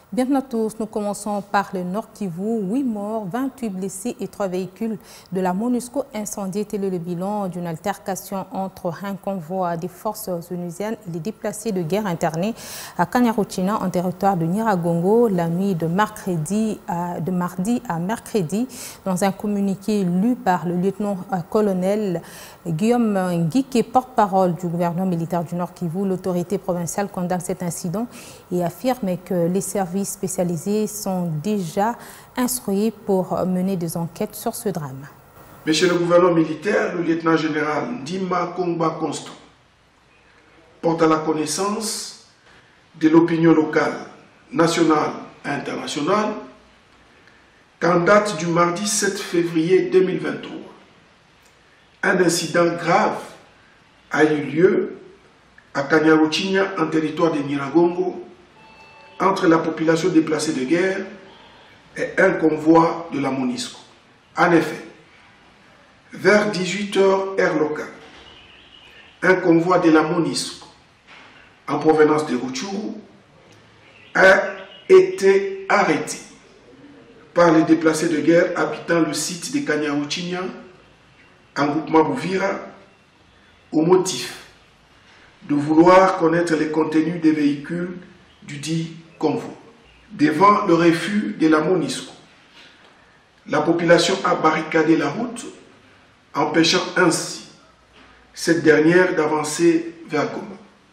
Bienvenue à tous, nous commençons par le Nord Kivu. 8 morts, 28 blessés et 3 véhicules de la MONUSCO incendiés. Tel est le bilan d'une altercation entre un convoi des forces onusiennes et les déplacés de guerre internés à Kanyaruchinya, en territoire de Nyiragongo, la nuit de mardi à mercredi. Dans un communiqué lu par le lieutenant-colonel Guillaume Nguike, porte-parole du gouvernement militaire du Nord Kivu, l'autorité provinciale condamne cet incident et affirme que les services spécialisés sont déjà instruits pour mener des enquêtes sur ce drame. Monsieur le gouverneur militaire, le lieutenant-général Ndima Kongba Constant porte à la connaissance de l'opinion locale, nationale et internationale qu'en date du mardi 7 février 2023, un incident grave a eu lieu à Kanyaruchinya, en territoire de Nyiragongo, entre la population déplacée de guerre et un convoi de la MONUSCO. En effet, vers 18 h heure locale, un convoi de la MONUSCO en provenance de Rutshuru a été arrêté par les déplacés de guerre habitant le site de Kanyaruchinya en groupement Bouvira au motif de vouloir connaître les contenus des véhicules du dit convoi. Devant le refus de la MONUSCO, la population a barricadé la route, empêchant ainsi cette dernière d'avancer vers Goma.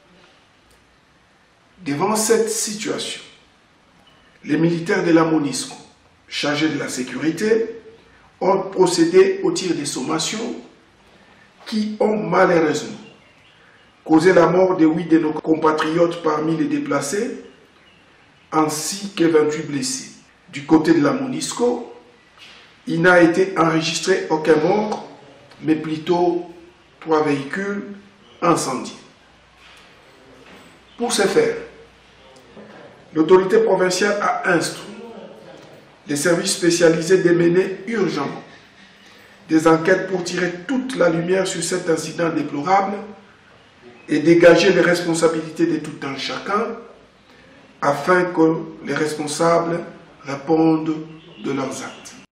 Devant cette situation, les militaires de la MONUSCO, chargés de la sécurité, ont procédé au tir des sommations qui ont malheureusement causé la mort de 8 de nos compatriotes parmi les déplacés, ainsi que 28 blessés. Du côté de la MONUSCO, il n'a été enregistré aucun mort, mais plutôt 3 véhicules incendiés. Pour ce faire, l'autorité provinciale a instruit les services spécialisés de mener urgemment des enquêtes pour tirer toute la lumière sur cet incident déplorable et dégager les responsabilités de tout un chacun, afin que les responsables répondent de leurs actes.